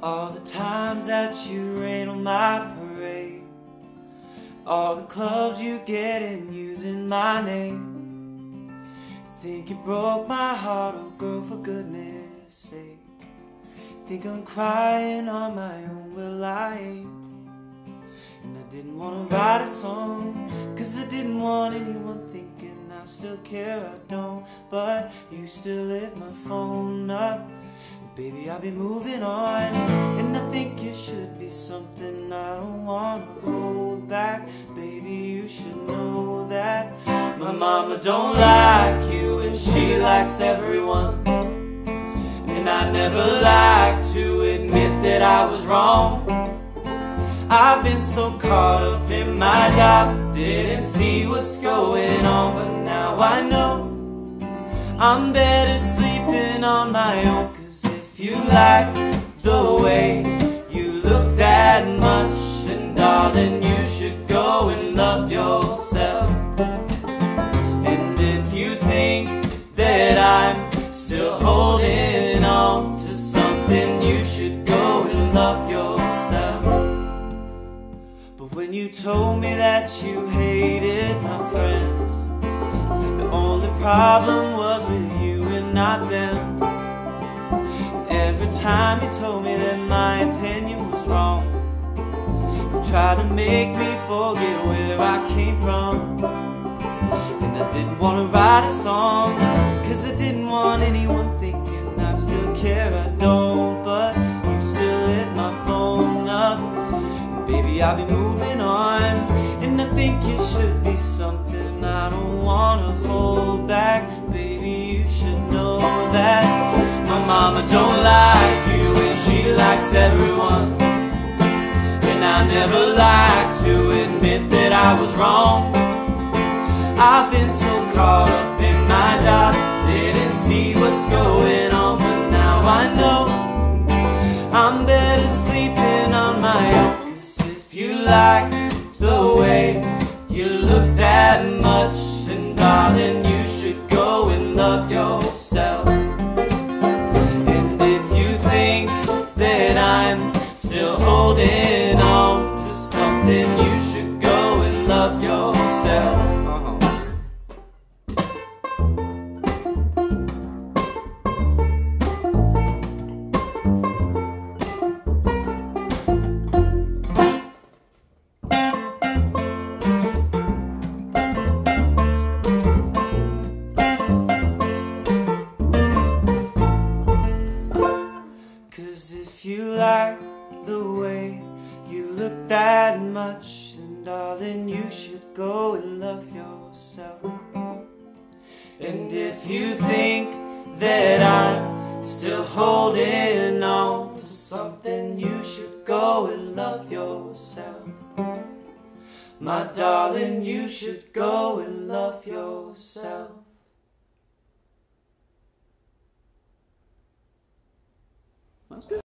All the times that you rain on my parade, all the clubs you get in using my name. Think you broke my heart, oh girl, for goodness sake. Think I'm crying on my own, well I ain't. And I didn't want to write a song, cause I didn't want anyone thinking I still care, I don't. But you still lit my phone up. Baby, I'll be moving on, and I think it should be something I don't want to hold back. Baby, you should know that my mama don't like you, and she likes everyone. And I never like to admit that I was wrong. I've been so caught up in my job, didn't see what's going on. But now I know I'm better sleeping on my own. If you like the way you look that much, then darling, you should go and love yourself. And if you think that I'm still holding on to something, you should go and love yourself. But when you told me that you hated my friends, the only problem was with you and not them. Every time you told me that my opinion was wrong, you tried to make me forget where I came from. And I didn't want to write a song, cause I didn't want anyone thinking I still care, I don't. But you still hit my phone up. Baby, I'll be moving on, and I think it should be something I don't want to hold back. Baby, you should know that my mama don't like you, and she likes everyone. And I never like to admit that I was wrong. I've been so caught up in my job, didn't see what's going on. But now I know I'm better sleeping on my own. Cause if you like the way you look that much, then darling, you should go and love yourself. That I'm still holding on to something, you should go and love yourself. Cause if you like the way you look that much, then darling, you should go and love yourself. And if you think that I'm still holding on to something, you should go and love yourself. My darling, you should go and love yourself. That's good.